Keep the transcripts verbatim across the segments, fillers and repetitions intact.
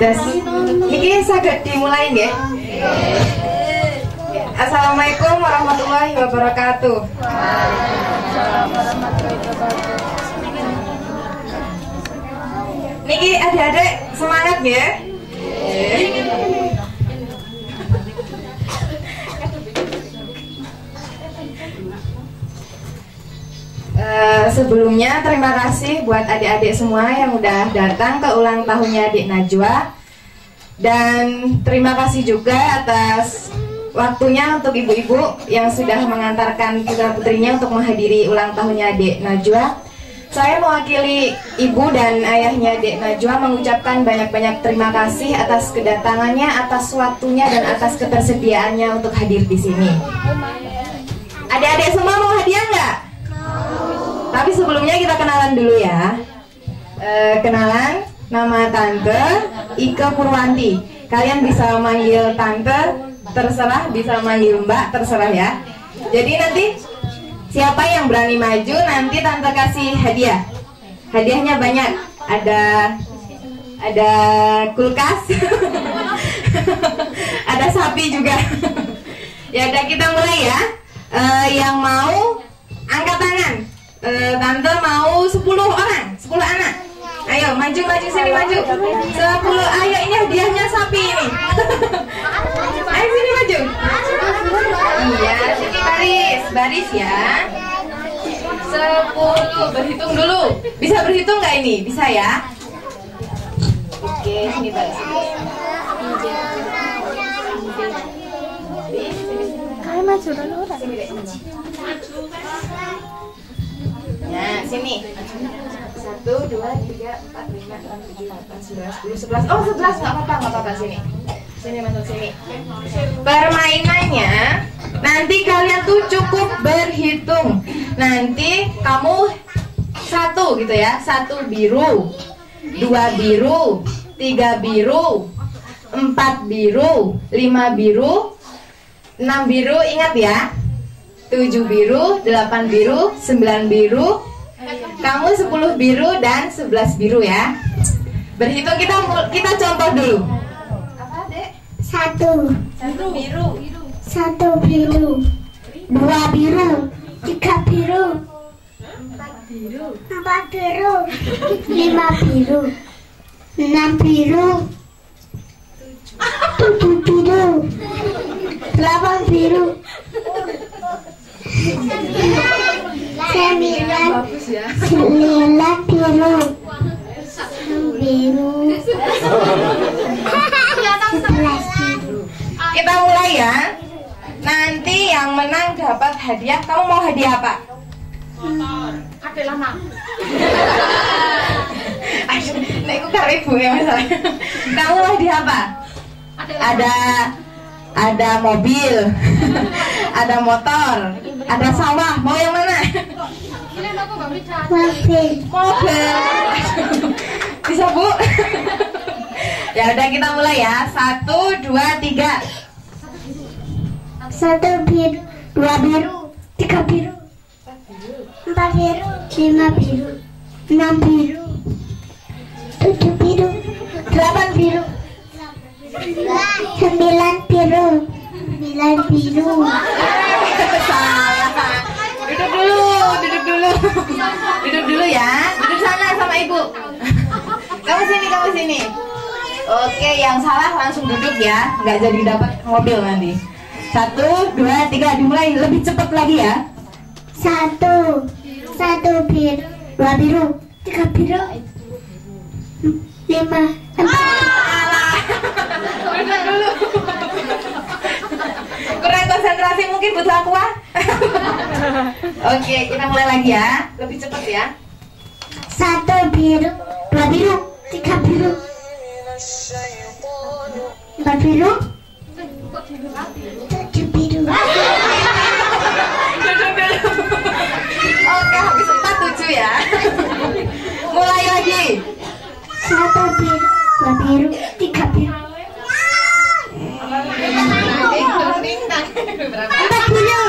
Tes. Niki saged dimulai nggih? Assalamualaikum warahmatullahi wabarakatuh. Niki adik-adik semangat ya. Uh, sebelumnya terima kasih buat adik-adik semua yang udah datang ke ulang tahunnya Adik Najwa. Dan terima kasih juga atas waktunya untuk ibu-ibu yang sudah mengantarkan putra-putrinya untuk menghadiri ulang tahunnya Adik Najwa. Saya mewakili ibu dan ayahnya Adik Najwa mengucapkan banyak-banyak terima kasih atas kedatangannya, atas waktunya, dan atas ketersediaannya untuk hadir di sini. Adik-adik semua mau hadiah nggak? Tapi sebelumnya kita kenalan dulu ya. E, kenalan, nama Tante Ike Purwanti. Kalian bisa manggil Tante, terserah, bisa manggil Mbak, terserah ya. Jadi nanti siapa yang berani maju nanti Tante kasih hadiah. Hadiahnya banyak. Ada ada kulkas, ada sapi juga. Ya udah kita mulai ya. E, yang mau angkat tangan. Uh, Tante mau sepuluh orang, sepuluh anak. Ayo maju maju sini maju. sepuluh, ayo ini hadiahnya sapi ini. Ayo sini maju. Iya, sini baris, baris ya. sepuluh, berhitung dulu. Bisa berhitung nggak ini? Bisa ya? Oke, sini baris. Kalian maju dulu. Nah, sini. Satu, dua, tiga, empat, lima, enam, tujuh, delapan, sembilan, sepuluh, sebelas. Oh, sebelas, nggak apa-apa, nggak apa-apa. Sini. Sini, masuk sini. Permainannya, nanti kalian tuh cukup berhitung. Nanti kamu satu gitu ya. Satu biru, dua biru, tiga biru, empat biru, lima biru, enam biru. Ingat ya. tujuh biru, delapan biru, sembilan biru, kamu sepuluh biru dan sebelas biru ya. Berhitung kita kita contoh dulu. Apa, Dek? Satu. Satu biru. Satu biru. Dua biru. Tiga biru. Empat biru. Empat biru. Lima biru. Enam biru. Tujuh biru. Delapan biru. Sembilan, sembilan biru, biru, sebelas biru. Kita mulai ya. Nanti yang menang dapat hadiah. Kamu mau hadiah apa? Motor. Adek lama. Aduh, nek ku karo ibu ya masalah. Kamu mau hadiah apa? Ada ada mobil, ada motor, ada sawah. Mau yang mana? Mobil. Mobil. Bisa bu? Ya udah kita mulai ya. Satu, dua, tiga. Satu biru, dua biru, tiga biru, empat biru, lima biru, enam biru, tujuh biru, delapan biru. Sembilan biru, sembilan biru. Salah. Duduk dulu, duduk dulu, duduk dulu ya. Duduk sana sama ibu. Kamu sini, kamu sini. Oke, yang salah langsung duduk ya. Nggak jadi dapat mobil nanti. Satu, dua, tiga, dimulai. Lebih cepat lagi ya. Satu, satu biru, dua biru, tiga biru, lima, empat. Duduk dulu. Kurang konsentrasi mungkin butuh aqua. Oke, kita mulai lagi ya. Lebih cepat ya. Satu biru, dua biru, tiga biru, empat biru, tujuh biru. Oke, habis empat tujuh ya. Mulai lagi. Satu biru, dua biru, tiga biru, empat biru,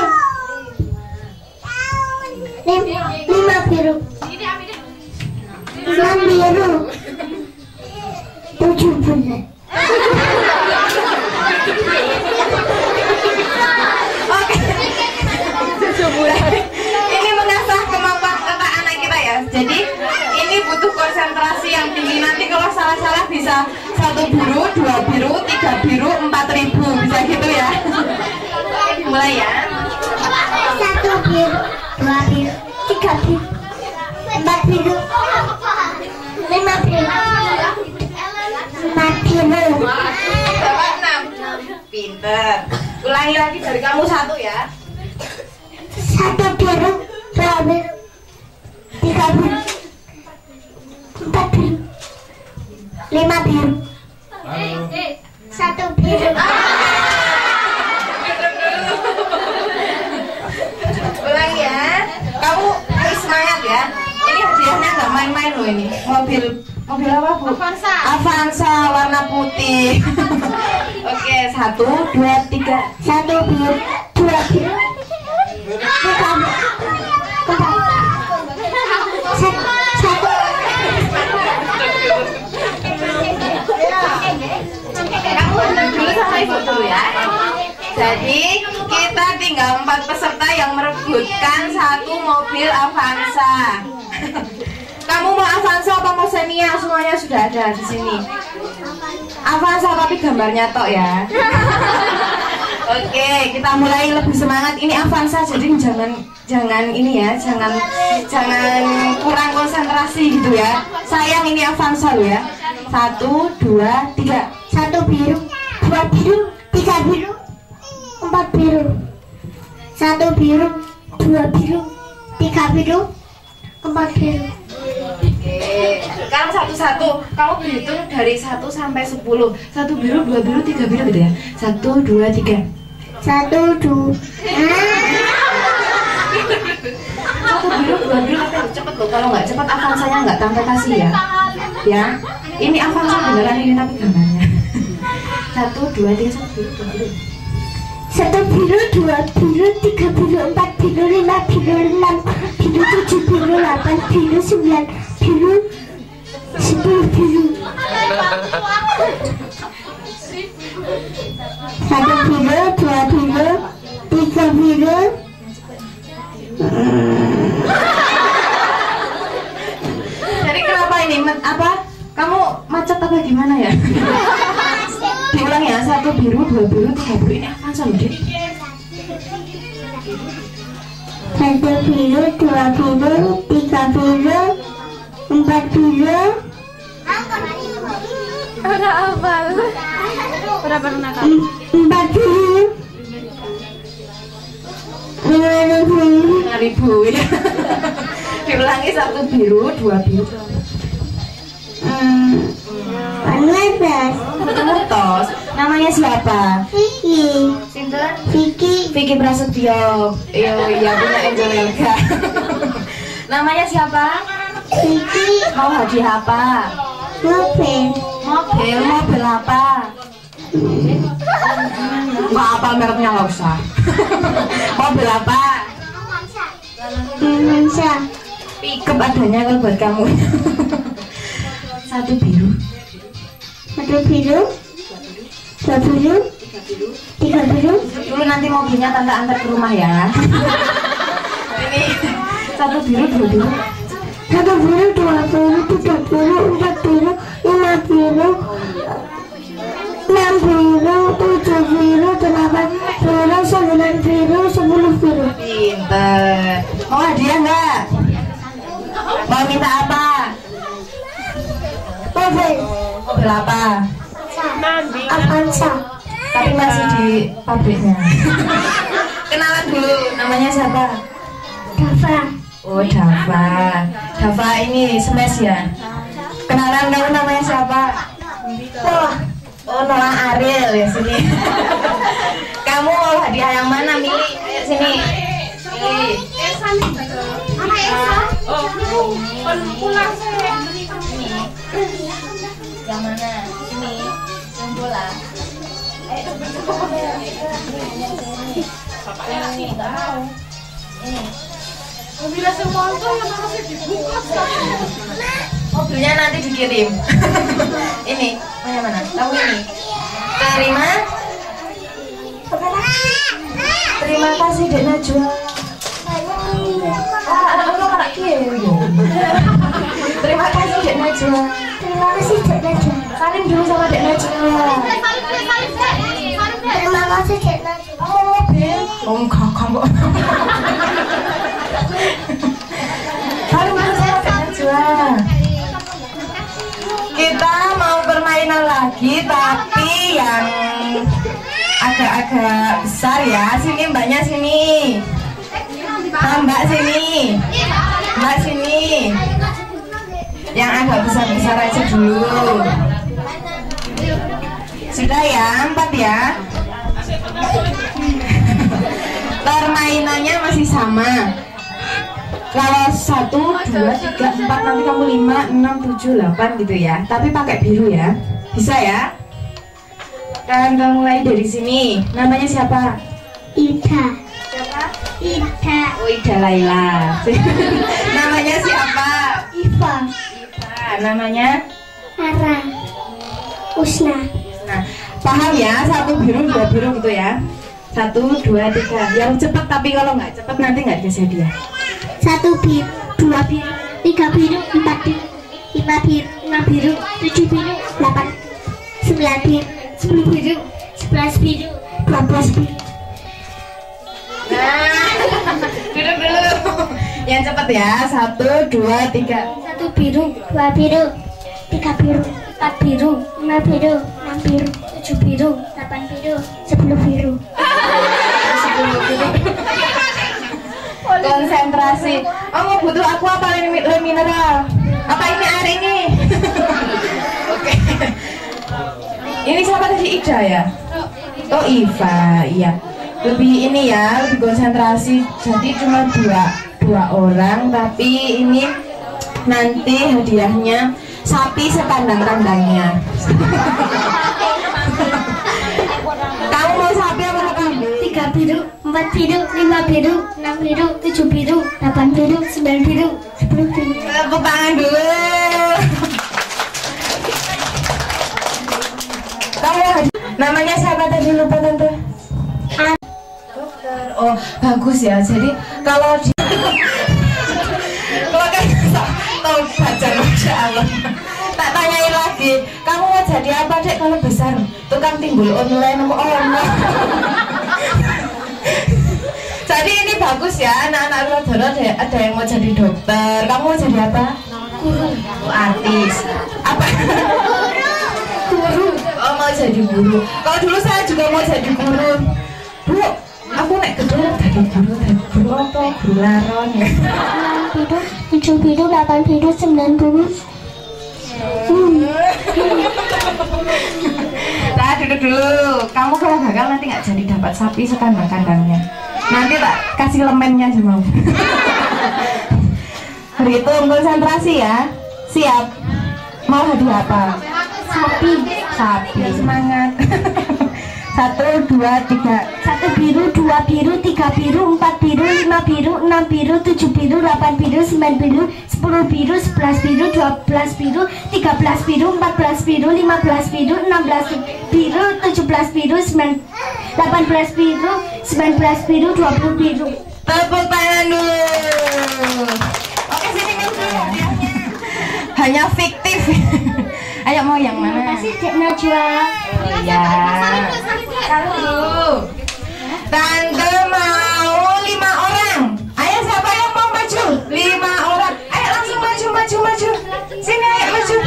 lima biru, enam biru, tujuh biru. ini. Nanti kalau salah-salah bisa satu biru, dua biru, tiga biru, empat ribu, bisa gitu ya. Oke, dimulai ya. Satu biru, dua biru, tiga biru, empat biru, lima biru, empat biru. Bapak enam. Pinter. Ulangi lagi dari kamu satu ya. Satu biru, dua biru, tiga biru, empat biru, lima biru, satu biru. Ulangi ya. Kamu harus semangat ya. Ini hadiahnya nggak main-main loh ini. Mobil mobil apa bu? Avanza. Avanza warna putih. Oke, satu, dua, tiga. Satu biru, dua biru, tiga biru, empat, satu, satu. Kamu duduk dulu sama ibu dulu ya. Jadi kita tinggal empat peserta yang merebutkan satu mobil Avanza. Kamu mau Avanza apa mau Xenia? Semuanya sudah ada di sini. Avanza tapi gambarnya tok ya. Oke, kita mulai lebih semangat. Ini Avanza, jadi jangan jangan ini ya, jangan jangan kurang konsentrasi gitu ya. Sayang ini Avanza lo ya. Satu, dua, tiga. Satu biru, dua biru, tiga biru, empat biru. Satu biru, dua biru, tiga biru, empat biru. Oke, sekarang satu-satu. Kamu berhitung dari satu sampai sepuluh. Satu biru, dua biru, tiga biru gitu ya. Satu, dua, tiga. Satu, dua. Satu biru, dua biru, tapi harus cepet loh. Kalau nggak cepet Avanzanya nggak tante kasih ya. Ya, ini Avanza beneran ini tapi gambarnya. Satu, dua, tiga, satu biru, dua biru. Satu biru, dua biru, tiga biru, empat biru, lima biru, enam biru, tujuh biru, delapan biru, sembilan biru, sepuluh biru. Satu biru, dua biru, tiga biru. Jadi kenapa ini? Apa? Kamu macet apa gimana ya? Diulang ya, satu biru, dua biru, tiga biru. Ini Avanza loh, Dik. Satu biru, dua biru, tiga biru, empat biru. Udah apa? Udah pernah kan? Empat biru, lima ribu. lima ribu ya. Diulangi, satu biru, dua biru. Hmm, empat belas. Tos. Namanya siapa? Vicky, Sinten? Vicky, Vicky Prasetyo. Iya, iya punya Angel Elga. Namanya siapa? Vicky, Mau hadiah apa? mobil, Mobil, mobil apa? Nggak apa mereknya nggak usah. Mobil apa? Indonesia. Pickup adanya kalau buat kamu. Satu biru, Satu biru, dua biru, tiga biru. dulu nanti mobilnya tante antar ke rumah ya. Ini satu biru, dua biru. Satu biru, dua biru, tiga biru, empat biru, lima biru, enam biru, tujuh biru, delapan biru, sembilan biru, sepuluh biru. Pinter. Mau hadiah nggak? Mau minta apa? Mobil, Mobil apa? Avanza. Tapi masih di pabriknya. Kenalan dulu, namanya siapa? Dava, Oh, Dava. Dava ini smash ya. Kenalan kamu namanya siapa? Oh, oh Noah Ariel ya sini. Kamu mau hadiah yang mana? Milih, ayo sini. Milih. Yang mana? Ini. Yang bola. Ayo. Ini nggak mau. Ini. Mobilnya semua itu yang harusnya dibuka. Mobilnya nanti dikirim. Ini, mana mana? Tahu ini. Terima. Terima kasih Dek Najwa. Ah, anak-anak anak kieu. Terima kasih Dek Najwa. Terima kasih Dek Najwa. Salim dulu sama Dek Najwa. Terima kasih Dek Najwa. Oh, Ben. Oh, enggak, kamu. Salim dulu sama Dek Najwa. Kita mau permainan lagi, tapi yang agak-agak besar ya. Sini mbaknya sini. Nah, mbak sini. Mbak sini. Yang agak besar-besar aja dulu. Sudah ya, empat ya. Permainannya masih sama. Kalau satu, dua, tiga, empat, nanti kamu lima, enam, tujuh, delapan gitu ya. Tapi pakai biru ya. Bisa ya? Dan kita mulai dari sini. Namanya siapa? Ida. Siapa? Ida. Oh, Ida Laila. Namanya siapa? Iva. Iva. Namanya? Ara. Usna. Nah, paham ya? Satu biru, dua biru gitu ya. Satu, dua, tiga. Yang cepat, tapi kalau nggak cepat nanti nggak dikasih hadiah. Satu biru, dua biru, tiga biru, empat biru, lima biru, enam biru, tujuh biru, delapan, sembilan biru, sepuluh biru, sebelas biru, dua belas biru. Nah, duduk dulu. Yang cepat ya. Satu, dua, tiga. Satu biru, dua biru, tiga biru, empat biru, lima biru, enam biru, tujuh biru, delapan biru, sepuluh biru. Sepuluh biru. Konsentrasi. Oh, mau butuh aku apa le mineral? Apa ini air ini? Oke. Ini siapa tadi? Ida ya? Oh, Iva, iya. Lebih ini ya, lebih konsentrasi. Jadi cuma dua dua orang, tapi ini nanti hadiahnya sapi sekandang-kandangnya. Kamu mau sapi apa kambing? Tiga biru, empat biru, lima biru, enam biru, tujuh biru, delapan biru, sembilan biru, sepuluh biru. Tepuk tangan dulu. Kamu namanya siapa tadi, lupa tante? Dokter. Oh, bagus ya. Jadi kalau di kalau kan tahu baca, masya Allah. Tak tanyain lagi, kamu mau jadi apa dek kalau besar? Tukang timbul online apa online? Jadi ini bagus ya, anak-anak Rodoro ada, ada yang mau jadi dokter. Kamu mau jadi apa? Guru. Oh, artis. Apa? Guru. Oh, mau jadi guru. Kalau dulu saya juga mau jadi guru. Bu, aku naik gede jadi guru, jadi guru apa? Guru laron ya. Enam biru, tujuh biru, delapan biru, sembilan biru. Nah, duduk dulu. Kamu kalau gagal nanti nggak jadi dapat sapi sekandang-kandangnya. Nanti tak kasih lemennya aja mau. Berhitung, konsentrasi ya. Siap. Mau hadiah apa? Sapi. Sapi. Semangat. Satu, dua, tiga. Satu biru, dua biru, tiga biru, empat biru, lima biru, enam biru, tujuh biru, delapan biru, sembilan biru, sepuluh biru, sebelas biru, dua belas biru, tiga belas biru, empat belas biru, lima belas biru, enam belas biru, tujuh belas biru, sembilan, delapan belas biru, sembilan belas biru, dua puluh biru. Tepuk tangan dulu. Oke, sini hadiahnya. Hanya fiktif. Ayo, mau yang mana? Terima kasih Dek Najwa. Oh iya. Halo. Tante mau lima orang. Ayo siapa yang mau maju? Lima orang. Ayo langsung maju, maju, maju. Sini ayo maju.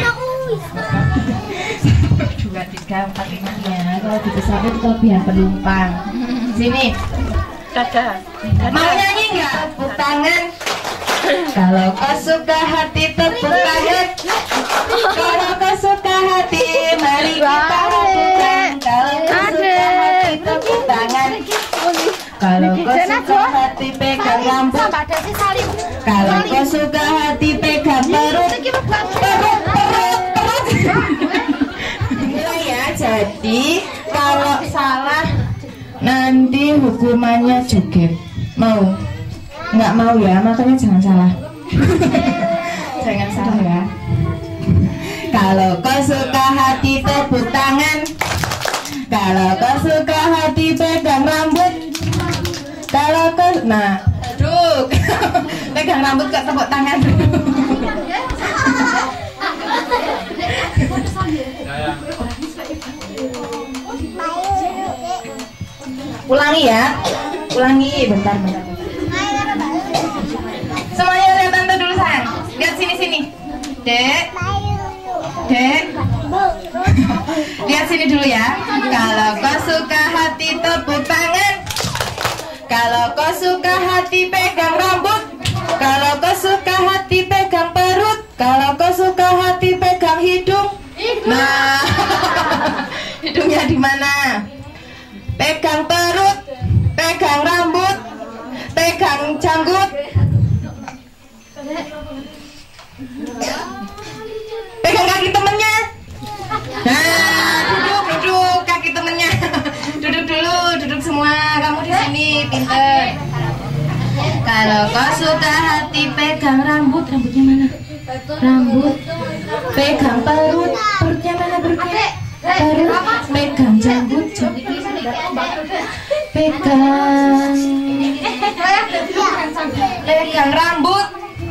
Dua, tiga, empat, lima ya. Kalau dibesarin kelebihan penumpang. Sini. Dadah. Mau nyanyi nggak? Tepuk tangan. Kalau kau suka hati tepuk tangan. Kalau kau suka hati mari kita lakukan. Kalau kau suka hati tepuk tangan. Kalau kau suka hati pegang rambut. Kalau kau suka hati pegang perut. Perut, perut, perut. Mulai ya. Jadi kalau salah nanti hukumannya joget. Mau? Nggak mau ya, makanya jangan salah. Jangan salah ya. Kalau kau suka hati tepuk tangan. Kalau kau suka hati pegang rambut. Kalau kau, nah, duduk. Pegang rambut kok tepuk tangan. Ulangi ya. Ulangi, bentar, bentar, bentar. Semuanya lihat tante dulu sayang. Lihat sini sini. Dek. Dek. Lihat sini dulu ya. Kalau kau suka hati tepuk tangan. Kalau kau suka hati pegang rambut. Kalau kau suka hati pegang perut. Kalau kau suka hati pegang hidung. Nah, hidungnya di mana? Pegang perut, pegang rambut, pegang janggut, pegang kaki temennya. Nah, duduk, duduk kaki temennya. Duduk dulu, duduk semua. Kamu di sini, pinter. Kalau kau suka hati pegang rambut, rambutnya mana? Rambut. Pegang perut, perutnya mana perutnya? Perut. Pegang janggut, janggut. Pegang. Pegang rambut.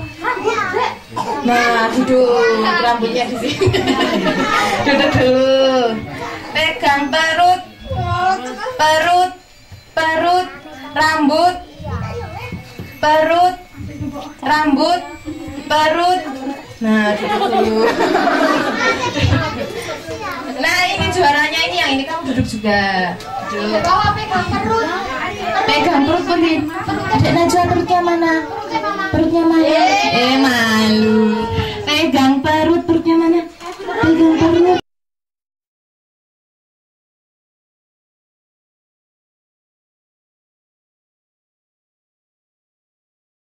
Nah, duduk. Rambutnya di sini. Duduk dulu. Pegang perut. Perut. Perut. Rambut. Perut. Rambut. Perut. Nah, duduk dulu. Nah, ini juaranya ini, yang ini kamu duduk juga. Duduk. Pegang perut. Pegang perut Pundin. Adik Najwa perutnya mana? Perutnya mana? Eh, malu. Pegang perut, perutnya mana? Pegang perut.